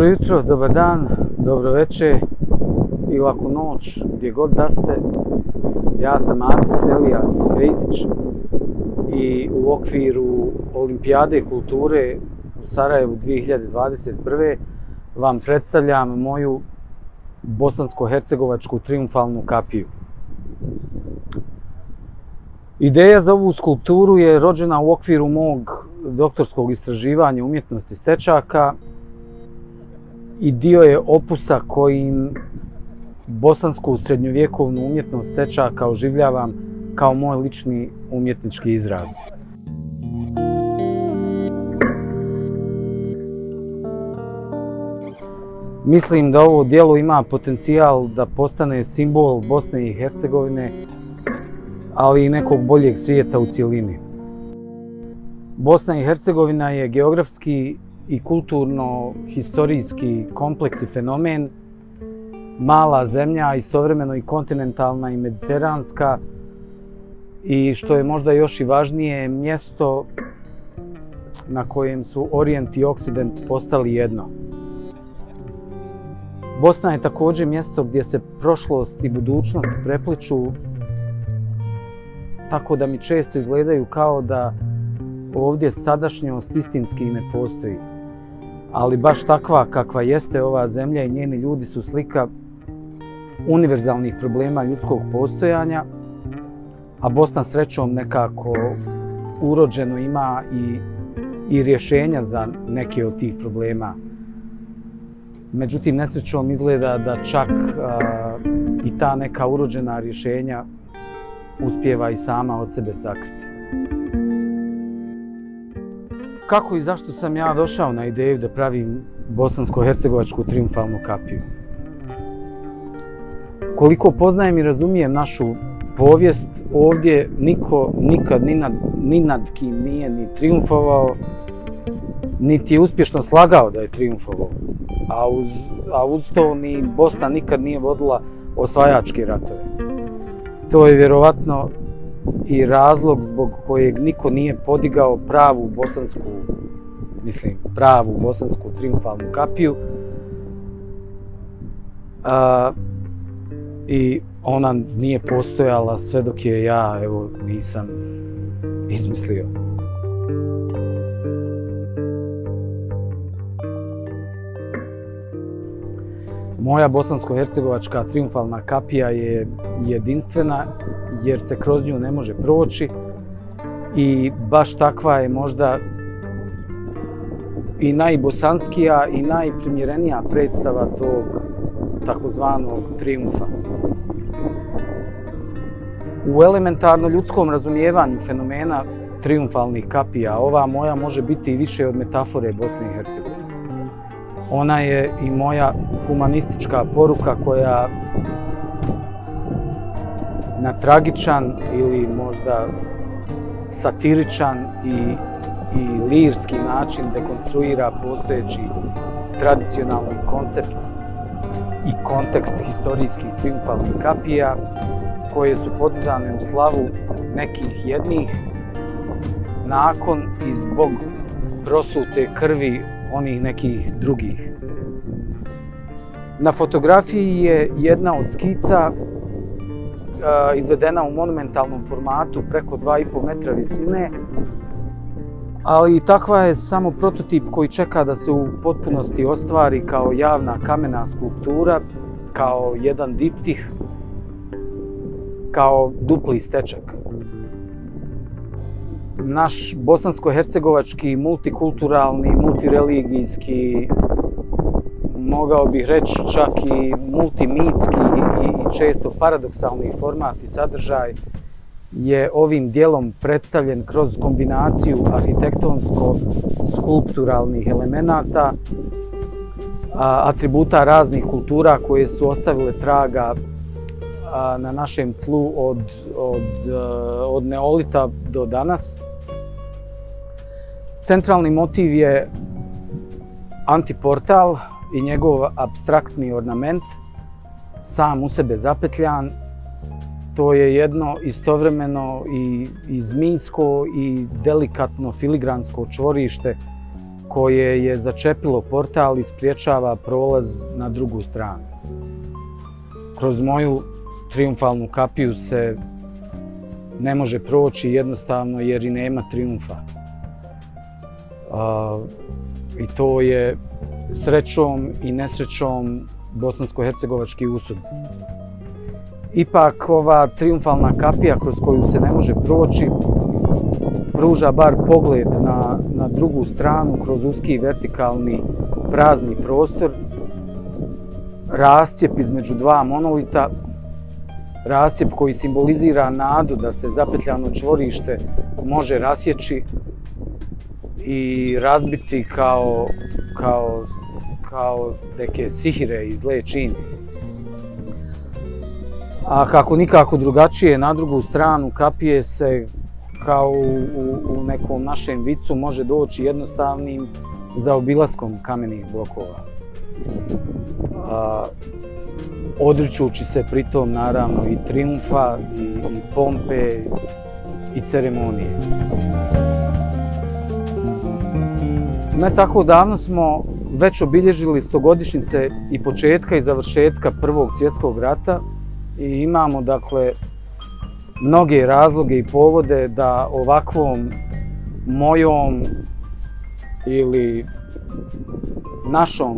Dobro jutro, dobar dan, dobro večer i laku noć, gdje god da ste. Ja sam Addis A.E.F i u okviru Olimpijade kulture u Sarajevu 2021. vam predstavljam moju bosansko-hercegovačku triumfalnu kapiju. Ideja za ovu skulpturu je rođena u okviru mog doktorskog istraživanja umjetnosti stečaka i dio je opusa kojim bosansku srednjovjekovnu umjetnost stečaka oživljavam kao moj lični umjetnički izraz. Mislim da ovo djelo ima potencijal da postane simbol Bosne i Hercegovine, ali i nekog boljeg svijeta u cjelini. Bosna i Hercegovina je geografski i kulturno-historijski kompleks i fenomen, mala zemlja, istovremeno i kontinentalna i mediteranska, i što je možda još i važnije, mjesto na kojem su Orijent i Okcident postali jedno. Bosna je također mjesto gdje se prošlost i budućnost prepliču, tako da mi često izgledaju kao da ovdje sadašnjost istinski ne postoji. Ali baš takva kakva jeste ova zemlja i njeni ljudi su slika univerzalnih problema ljudskog postojanja, a Bosna srećom nekako urođeno ima i rješenja za neke od tih problema. Međutim, nesrećom izgleda da čak i ta neka urođena rješenja uspijeva i sama od sebe sakriti. Kako i zašto sam ja došao na ideju da pravim bosansko-hercegovačku triumfalnu kapiju? Koliko poznajem i razumijem našu povijest, ovdje niko nikad ni nad kim nije ni triumfovao, niti je uspješno slagao da je triumfovao. A uz to ni Bosna nikad nije vodila osvajačke ratove. To je vjerovatno i razlog zbog kojeg niko nije podigao pravu bosansku triumfalnu kapiju. I ona nije postojala sve dok je ja, nisam izmislio. Moja bosansko-hercegovačka triumfalna kapija je jedinstvena jer se kroz nju ne može proći i baš takva je možda i najbosanskija i najprimjerenija predstava tog takozvanog trijumfa. U elementarno ljudskom razumijevanju fenomena triumfalnih kapija ova moja može biti i više od metafore Bosne i Hercegovine. Ona je i moja humanistička poruka koja na tragičan ili možda satiričan i lirski način dekonstruira postojeći tradicionalni koncept i kontekst historijskih triumfalnih kapija koje su podizane u slavu nekih jednih nakon i zbog prosute krvi onih nekih drugih. Na fotografiji je jedna od skica izvedena u monumentalnom formatu preko 2,5 metra visine, ali takva je samo prototip koji čeka da se u potpunosti ostvari kao javna kamena skulptura, kao jedan diptih, kao dupli stečak. Naš bosansko-hercegovački, multikulturalni, multireligijski, mogao bih reći čak i multimitski i često paradoksalni format i sadržaj je ovim dijelom predstavljen kroz kombinaciju arhitektonsko-skulpturalnih elemenata, atributa raznih kultura koje su ostavile traga na našem tlu od neolita do danas. Centralni motiv je antiportal i njegov apstraktni ornament, sam u sebe zapetljan. To je jedno istovremeno i zmijsko i delikatno filigransko čvorište koje je začepilo portal i spriječava prolaz na drugu stranu. Kroz moju triumfalnu kapiju se ne može proći jednostavno jer i nema triumfa. I to je srećom i nesrećom bosanskohercegovački usud. Ipak ova triumfalna kapija kroz koju se ne može proći pruža bar pogled na drugu stranu kroz uski vertikalni prazni prostor, rascijep između dva monolita, rascijep koji simbolizira nadu da se zapetljano čvorište može rasjeći i razbiti kao neke sihire i zle čini. A kako nikako drugačije, na drugu stranu kapije se, kao u nekom našem vicu, može doći jednostavnim zaobilaskom kamenih blokova. Odričući se pritom naravno i triumfa, i pompe, i ceremonije. Ne tako davno smo već obilježili 100-godišnjice i početka i završetka Prvog svjetskog rata i imamo, dakle, mnoge razloge i povode da ovakvom mojom ili našom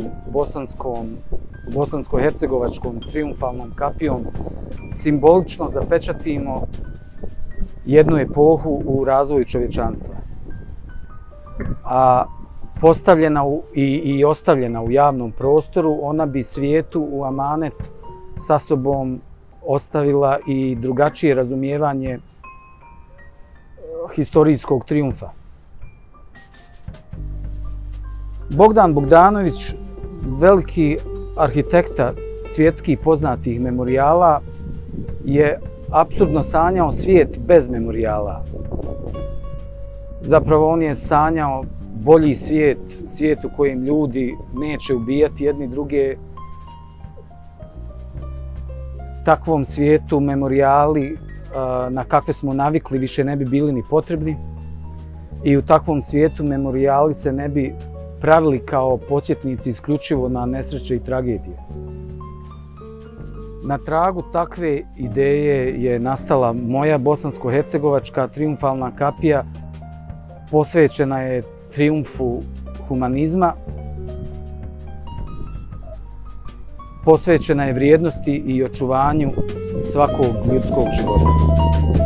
bosansko-hercegovačkom triumfalnom kapijom simbolično zapečatimo jednu epohu u razvoju čovječanstva. A postavljena i ostavljena u javnom prostoru, ona bi svijetu u amanet sa sobom ostavila i drugačije razumijevanje historijskog triumfa. Bogdan Bogdanović, veliki arhitekta svjetskih poznatih memorijala, je apsurdno sanjao svijet bez memorijala. Zapravo on je sanjao bolji svijet, svijet u kojem ljudi neće ubijati jedni druge. Takvom svijetu memorijali na kakve smo navikli više ne bi bili ni potrebni i u takvom svijetu memorijali se ne bi pravili kao podsjetnici isključivo na nesreće i tragedije. Na tragu takve ideje je nastala moja bosansko-hercegovačka triumfalna kapija. Posvećena je triumfu humanizma, posvećena je vrijednosti i očuvanju svakog ljudskog života.